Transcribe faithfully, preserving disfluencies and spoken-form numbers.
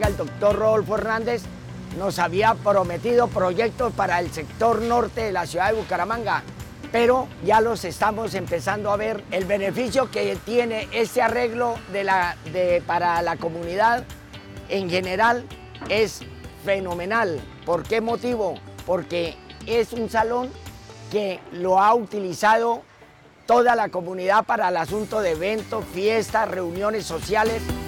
Bucaramanga, el doctor Rodolfo Hernández, nos había prometido proyectos para el sector norte de la ciudad de Bucaramanga, pero ya los estamos empezando a ver. El beneficio que tiene este arreglo de la, de, para la comunidad en general es fenomenal. ¿Por qué motivo? Porque es un salón que lo ha utilizado toda la comunidad para el asunto de eventos, fiestas, reuniones sociales.